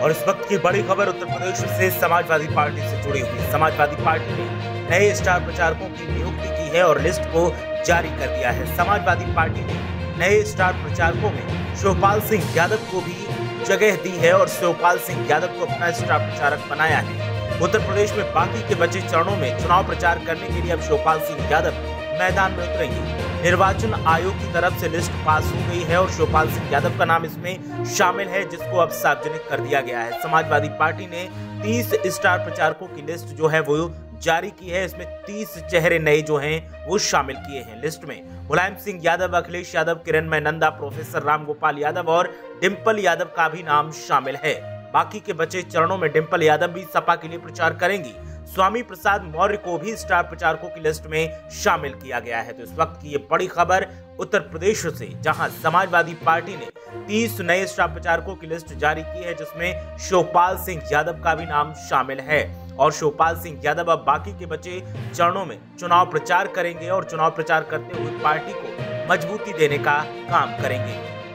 और इस वक्त की बड़ी खबर उत्तर प्रदेश से समाजवादी पार्टी से जुड़ी हुई। समाजवादी पार्टी ने नए स्टार प्रचारकों की नियुक्ति की है और लिस्ट को जारी कर दिया है। समाजवादी पार्टी ने नए स्टार प्रचारकों में शिवपाल सिंह यादव को भी जगह दी है और शिवपाल सिंह यादव को अपना स्टार प्रचारक बनाया है। उत्तर प्रदेश में बाकी के बचे चरणों में चुनाव प्रचार करने के लिए अब शिवपाल सिंह यादव मैदान में उतरेंगे। निर्वाचन आयोग की तरफ से लिस्ट पास हो गई है और शिवपाल सिंह यादव का नाम इसमें शामिल है, जिसको अब सार्वजनिक कर दिया गया है। समाजवादी पार्टी ने 30 स्टार प्रचारकों की लिस्ट जो है वो जारी की है। इसमें 30 चेहरे नए जो हैं वो शामिल किए हैं। लिस्ट में मुलायम सिंह यादव, अखिलेश यादव, किरणमय नंदा, प्रोफेसर रामगोपाल यादव और डिंपल यादव का भी नाम शामिल है। बाकी के बचे चरणों में डिंपल यादव भी सपा के लिए प्रचार करेंगी। स्वामी प्रसाद मौर्य को भी स्टार प्रचारकों की लिस्ट में शामिल किया गया है। तो इस वक्त की ये बड़ी खबर उत्तर प्रदेश से, जहां समाजवादी पार्टी ने 30 नए स्टार प्रचारकों की लिस्ट जारी की है, जिसमें शिवपाल सिंह यादव का भी नाम शामिल है। और शिवपाल सिंह यादव अब बाकी के बचे चरणों में चुनाव प्रचार करेंगे और चुनाव प्रचार करते हुए पार्टी को मजबूती देने का काम करेंगे।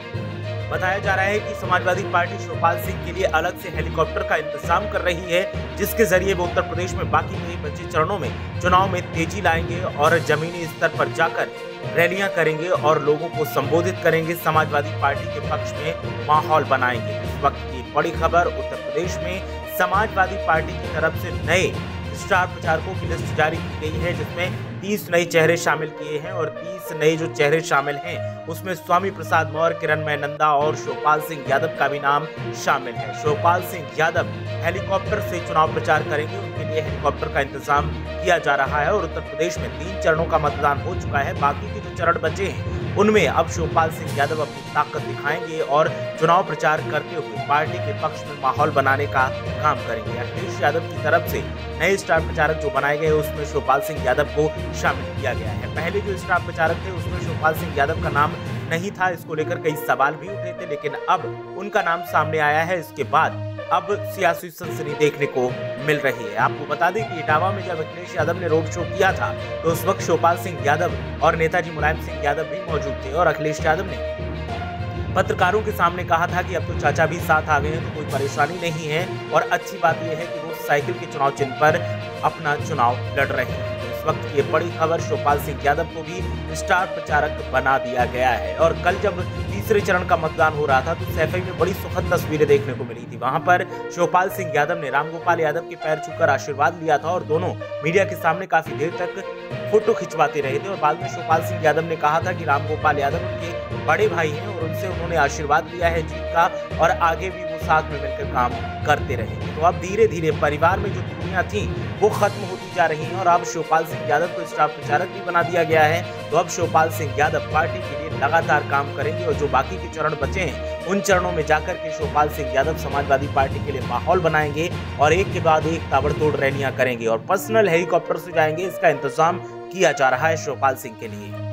बताया जा रहा है कि समाजवादी पार्टी शिवपाल सिंह के लिए अलग से हेलीकॉप्टर का इंतजाम कर रही है, जिसके जरिए वो उत्तर प्रदेश में बाकी के बचे चरणों में चुनाव में तेजी लाएंगे और जमीनी स्तर पर जाकर रैलियां करेंगे और लोगों को संबोधित करेंगे। समाजवादी पार्टी के पक्ष में माहौल बनाएंगे। इस वक्त की बड़ी खबर उत्तर प्रदेश में समाजवादी पार्टी की तरफ से नए स्टार प्रचारकों की लिस्ट जारी की गई है, जिसमें 30 नए चेहरे शामिल किए हैं और 30 नए जो चेहरे शामिल हैं उसमें स्वामी प्रसाद मौर्य, किरणमय नंदा और शिवपाल सिंह यादव का भी नाम शामिल है। शिवपाल सिंह यादव हेलीकॉप्टर से चुनाव प्रचार करेंगे, उनके लिए हेलीकॉप्टर का इंतजाम किया जा रहा है। और उत्तर प्रदेश में 3 चरणों का मतदान हो चुका है। बाकी के जो चरण बचे हैं उनमें अब शिवपाल सिंह यादव अपनी ताकत दिखाएंगे और चुनाव प्रचार करते हुए पार्टी के पक्ष में माहौल बनाने का काम करेंगे। अखिलेश यादव की तरफ से नए स्टार प्रचारक जो बनाए गए उसमें शिवपाल सिंह यादव को शामिल किया गया है। पहले जो स्टार प्रचारक थे उसमें शिवपाल सिंह यादव का नाम नहीं था। इसको लेकर कई सवाल भी उठे थे, लेकिन अब उनका नाम सामने आया है। इसके बाद अब सियासी सनसनी देखने को मिल रही है। आपको बता दें कि इटावा में जब अखिलेश यादव ने रोड शो किया था तो उस वक्त शिवपाल सिंह यादव और नेताजी मुलायम सिंह यादव भी मौजूद थे और अखिलेश यादव ने पत्रकारों के सामने कहा था कि अब तो चाचा भी साथ आ गए हैं, तो कोई परेशानी नहीं है और अच्छी बात यह है कि वो साइकिल के चुनाव चिन्ह पर अपना चुनाव लड़ रहे हैं। इस वक्त की बड़ी खबर शिवपाल सिंह यादव को भी स्टार प्रचारक बना दिया गया है। और कल जब तीसरे चरण का मतदान हो रहा था तो सैफई में बड़ी सुखद तस्वीरें देखने को मिली थी। वहां पर शिवपाल सिंह यादव ने रामगोपाल यादव के पैर छूकर आशीर्वाद लिया था और दोनों मीडिया के सामने काफी देर तक फोटो खिंचवाते रहे थे। और बाद में शिवपाल सिंह यादव ने कहा था कि रामगोपाल यादव उनके बड़े भाई हैं और उनसे उन्होंने आशीर्वाद लिया है जीत का और आगे भी वो साथ में मिलकर काम करते रहेंगे। तो अब धीरे धीरे परिवार में जो दूरियां थी वो खत्म होती जा रही हैं और अब शिवपाल सिंह यादव को स्टार प्रचारक भी बना दिया गया है। तो अब शिवपाल सिंह यादव पार्टी के लिए लगातार काम करेंगे और जो बाकी के चरण बचे हैं उन चरणों में जाकर के शिवपाल सिंह यादव समाजवादी पार्टी के लिए माहौल बनाएंगे और एक के बाद एक ताबड़तोड़ रैलियां करेंगे और पर्सनल हेलीकॉप्टर से जाएंगे। इसका इंतजाम किया जा रहा है शिवपाल सिंह के लिए।